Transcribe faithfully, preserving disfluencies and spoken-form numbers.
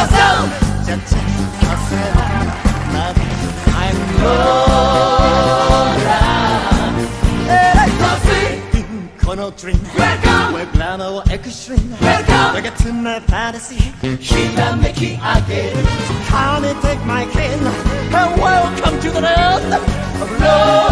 じゃちかせな I'm lola この dream We're glamour extreme We're to my fantasy ひらめきあげる Come and take my hand And welcome to the land of lola